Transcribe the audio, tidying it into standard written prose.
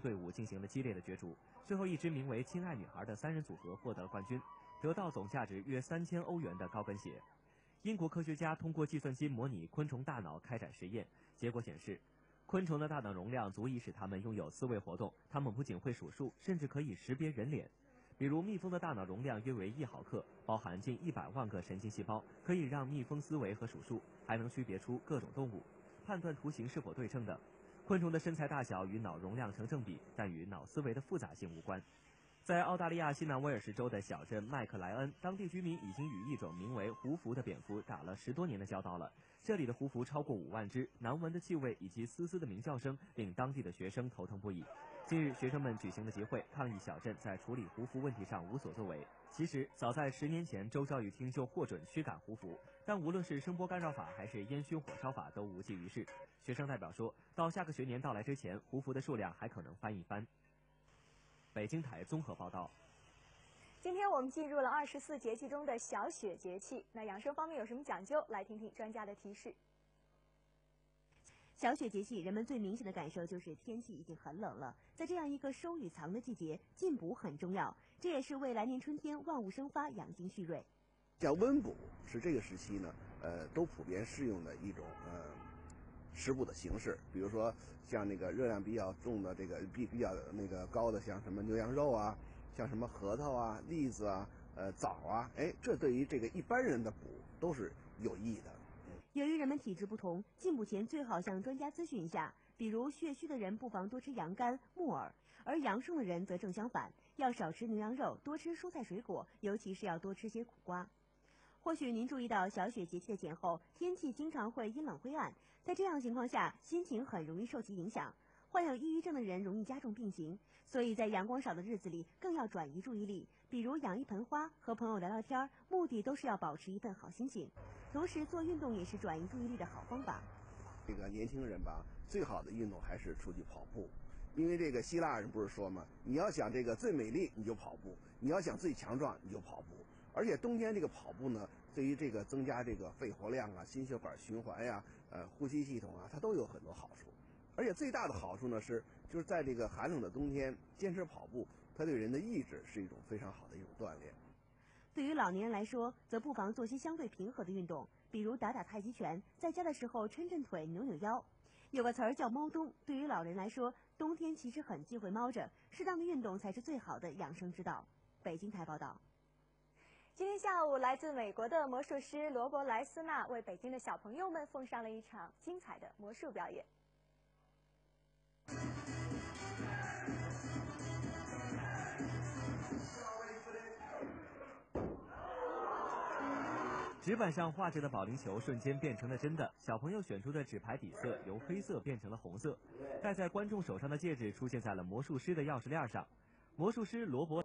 队伍进行了激烈的角逐，最后一支名为“亲爱女孩”的3人组合获得了冠军，得到总价值约3000欧元的高跟鞋。英国科学家通过计算机模拟昆虫大脑开展实验，结果显示，昆虫的大脑容量足以使它们拥有思维活动，它们不仅会数数，甚至可以识别人脸。比如蜜蜂的大脑容量约为1毫克，包含近100万个神经细胞，可以让蜜蜂思维和数数，还能区别出各种动物，判断图形是否对称等。昆虫的身材大小与脑容量成正比，但与脑思维的复杂性无关。在澳大利亚西南威尔士州的小镇麦克莱恩，当地居民已经与一种名为胡蝠的蝙蝠打了10多年的交道了。这里的胡蝠超过5万只，难闻的气味以及嘶嘶的鸣叫声令当地的学生头疼不已。近日，学生们举行了集会，抗议小镇在处理胡蝠问题上无所作为。其实，早在10年前，州教育厅就获准驱赶胡蝠，但无论是声波干扰法还是烟熏火烧法都无济于事。学生代表说，到下个学年到来之前，胡蝠的数量还可能翻一番。北京台综合报道。 今天我们进入了24节气中的小雪节气，那养生方面有什么讲究？来听听专家的提示。 小雪节气，人们最明显的感受就是天气已经很冷了。在这样一个收雨藏的季节，进补很重要，这也是为来年春天万物生发、养精蓄锐。 像温补是这个时期呢，都普遍适用的一种食补的形式，比如说像那个热量比较重的这个比较那个高的，像什么牛羊肉啊，像什么核桃啊、栗子啊、枣啊，这对于这个一般人的补都是有益的。 由于人们体质不同，进补前最好向专家咨询一下。比如血虚的人不妨多吃羊肝、木耳，而阳盛的人则正相反，要少吃牛羊肉，多吃蔬菜水果，尤其是要多吃些苦瓜。或许您注意到小雪节气的前后，天气经常会阴冷灰暗，在这样情况下，心情很容易受其影响。患有抑郁症的人容易加重病情，所以在阳光少的日子里更要转移注意力，比如养一盆花，和朋友聊聊天，目的都是要保持一份好心情。同时做运动也是转移注意力的好方法。 这个年轻人吧，最好的运动还是出去跑步，因为这个希腊人不是说嘛，你要想这个最美丽你就跑步，你要想最强壮你就跑步。而且冬天这个跑步呢，对于这个增加这个肺活量啊、心血管循环呀、呼吸系统啊，它都有很多好处。而且最大的好处呢就是在这个寒冷的冬天坚持跑步，它对人的意志是一种非常好的一种锻炼。 对于老年人来说，则不妨做些相对平和的运动，比如打打太极拳，在家的时候抻抻腿、扭扭腰。有个词儿叫猫冬，对于老人来说，冬天其实很忌讳猫着，适当的运动才是最好的养生之道。北京台报道。 今天下午，来自美国的魔术师罗伯·莱斯纳为北京的小朋友们奉上了一场精彩的魔术表演。 纸板上画着的保龄球瞬间变成了真的，小朋友选出的纸牌底色由黑色变成了红色，戴在观众手上的戒指出现在了魔术师的钥匙链上。魔术师罗伯